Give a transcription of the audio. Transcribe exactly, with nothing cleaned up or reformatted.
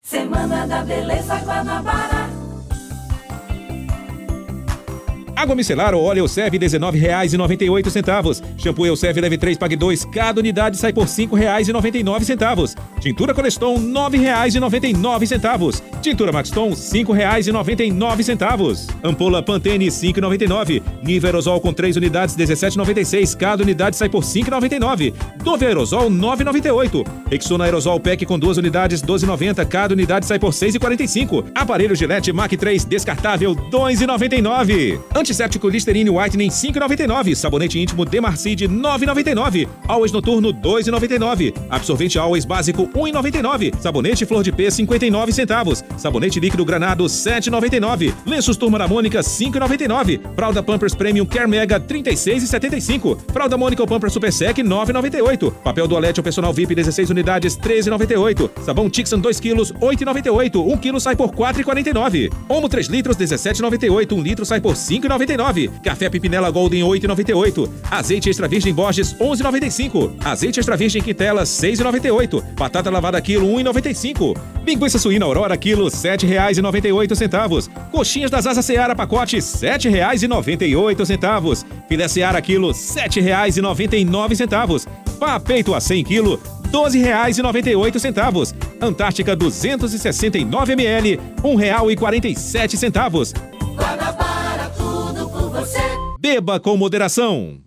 Semana da Beleza Guanabara. Água micelar ou óleo Elseve, dezenove reais e noventa e oito centavos. Shampoo Elseve Leve três, pague dois. Cada unidade sai por cinco reais e noventa e nove centavos. Tintura Coleston, nove reais e noventa e nove centavos. Tintura Maxton, cinco reais e noventa e nove centavos. Ampola Pantene, cinco reais e noventa e nove centavos. Nive Aerosol com três unidades, dezessete reais e noventa e seis centavos. Cada unidade sai por cinco reais e noventa e nove centavos. Dove Aerosol, nove reais e noventa e oito centavos. Rexona Aerosol Pack com duas unidades, doze reais e noventa centavos. Cada unidade sai por seis reais e quarenta e cinco centavos. Aparelho Gillette Mach três descartável, dois reais e noventa e nove centavos. Antisséptico Listerine Whitening, cinco reais e noventa e nove centavos. Sabonete íntimo Demarcid, nove reais e noventa e nove centavos. Always Noturno, dois reais e noventa e nove centavos. Absorvente Always Básico, um real e noventa e nove centavos. Sabonete Flor de P, cinquenta e nove centavos. Sabonete Líquido Granado, sete reais e noventa e nove centavos. Lenços Turma da Mônica, cinco reais e noventa e nove centavos. Fralda Pampers Premium Care Mega, trinta e seis reais e setenta e cinco centavos. Fralda Mônica Pampers Super Sec, nove reais e noventa e oito centavos. Papel Toalete ou Personal V I P, dezesseis unidades, treze reais e noventa e oito centavos. Sabão Tixan dois quilos, oito reais e noventa e oito centavos. um quilo sai por quatro reais e quarenta e nove centavos. Omo três litros, dezessete reais e noventa e oito centavos. um litro sai por cinco reais e noventa e nove centavos. Café Pipinela Golden, oito reais e noventa e oito centavos. Azeite Extra Virgem Borges, onze reais e noventa e cinco centavos. Azeite Extra Virgem Quintela, seis reais e noventa e oito centavos. Batata lavada quilo, um real e noventa e cinco centavos. Linguiça suína Aurora quilo, sete reais e noventa e oito centavos. Coxinhas das Asas Seara pacote, sete reais e noventa e oito centavos. Filé Seara quilo, sete reais e noventa e nove centavos. Pá Peito a cem quilo, doze reais e noventa e oito centavos. Antártica duzentos e sessenta e nove mililitros, um real e quarenta e sete centavos. Guanabara, tudo por você. Beba com moderação.